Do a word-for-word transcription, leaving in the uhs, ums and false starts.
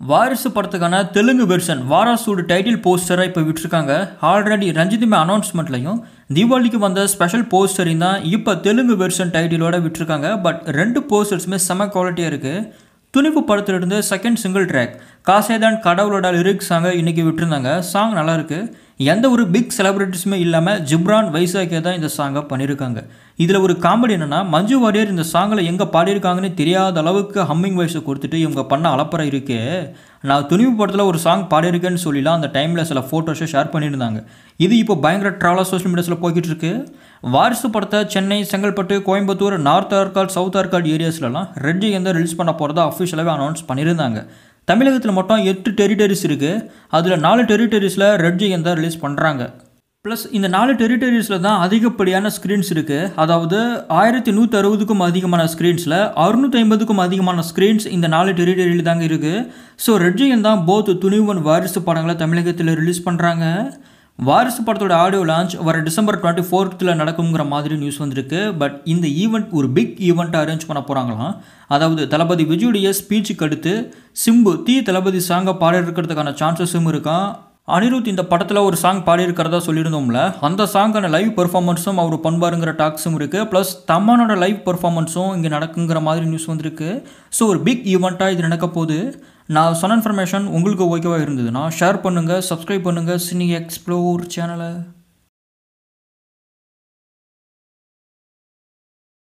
வாரிசு படத்துக்கான Telugu version வாராசூடு title போஸ்டரை இப்போ விட்டுருக்காங்க. ஆல்ரெடி ரஞ்சிதமே அனௌன்ஸ்மெண்ட்லையும் தீபாவளிக்கு வந்த ஸ்பெஷல் போஸ்டரையும் தான் இப்போ தெலுங்கு வெர்ஷன் டைட்டிலோட விட்டுருக்காங்க. பட் ரெண்டு போஸ்டர்ஸுமே செம குவாலிட்டியாக இருக்குது. துணிவு படத்திலிருந்து செகண்ட் சிங்கிள் ட்ராக் காசேதான் கடவுளோட லிரிக்ஸ் சாங்கை இன்றைக்கி விட்டுருந்தாங்க. சாங் நல்லாயிருக்கு. எந்த ஒரு பிக் செலிப்ரிட்டிஸுமே இல்லாமல் ஜிப்ரான் வைசாக்கே தான் இந்த சாங்கை பண்ணியிருக்காங்க. இதில் ஒரு காமெடி என்னென்னா, மஞ்சு வாரியர் இந்த சாங்கில் எங்கே பாடியிருக்காங்கன்னு தெரியாத அளவுக்கு ஹம்மிங் வாய்ஸை கொடுத்துட்டு இவங்க பண்ண அலப்பறை இருக்கே. நான் துணிவு படத்தில் ஒரு சாங் பாடியிருக்கேன்னு சொல்லிலாம் அந்த டைமில் சில ஃபோட்டோஸை ஷேர் பண்ணியிருந்தாங்க. இது இப்போ பயங்கர ட்ராவலாக சோஷியல் மீடியாஸில் போய்கிட்டு இருக்கு. வாரிசு படத்தை சென்னை, செங்கல்பட்டு, கோயம்புத்தூர், நார்த் ஆர்காட், சவுத் ஆர்காட் ஏரியாஸ்லலாம் ரெட் எந்த ரிலீஸ் பண்ண போகிறதா அஃபிஷியலாகவே அனௌன்ஸ் பண்ணியிருந்தாங்க. தமிழகத்தில் மட்டும் எட்டு டெரிட்டரிஸ் இருக்குது. அதில் நாலு டெரிட்டரிஸில் ரெட் எந்த ரிலீஸ் பண்ணுறாங்க. ப்ளஸ் இந்த நாலு டெரிட்டரிஸில் தான் அதிகப்படியான ஸ்க்ரீன்ஸ் இருக்குது. அதாவது ஆயிரத்தி நூற்றி அறுபதுக்கும் அதிகமான ஸ்க்ரீன்ஸில் அறுநூற்றி ஐம்பதுக்கும் அதிகமான ஸ்க்ரீன்ஸ் இந்த நாலு டெரிட்டரியில் தாங்க இருக்குது. ஸோ ரெட் தான் போத் துணிவன் வாரிசு படங்களை தமிழகத்தில் ரிலீஸ் பண்ணுறாங்க. வாரிசு படத்தோட ஆடியோ லான்ச் வர டிசம்பர் டுவெண்ட்டி ஃபோர்த்தில் நடக்குங்கிற மாதிரி நியூஸ் வந்திருக்கு. பட் இந்த ஈவெண்ட் ஒரு பிக் ஈவெண்ட்டை அரேஞ்ச் பண்ண போகிறாங்களாம். அதாவது தளபதி விஜயுடைய ஸ்பீச்சுக்கு அடுத்து சிம்பு தீ தளபதி சாங்கை பாடி இருக்கிறதுக்கான சான்சஸும் இருக்கான். அனிருத் இந்த படத்தில் ஒரு சாங் பாடியிருக்கிறதா சொல்லியிருந்தோம்ல, அந்த சாங்கான லைவ் பெர்ஃபார்மன்ஸும் அவர் பண்பாருங்கிற டாக்ஸும் இருக்குது. ப்ளஸ் தம்மானோட லைவ் பெர்ஃபார்மன்ஸும் இங்கே நடக்குங்கிற மாதிரி நியூஸ் வந்திருக்கு. ஸோ ஒரு பிக் ஈவெண்ட்டாக இது நடக்க போகுது. நான் சொன்ன இன்ஃபர்மேஷன் உங்களுக்கு ஓகேவாக இருந்ததுன்னா ஷேர் பண்ணுங்கள், சப்ஸ்கிரைப் பண்ணுங்கள் சினி எக்ஸ்ப்ளோர் சேனலை.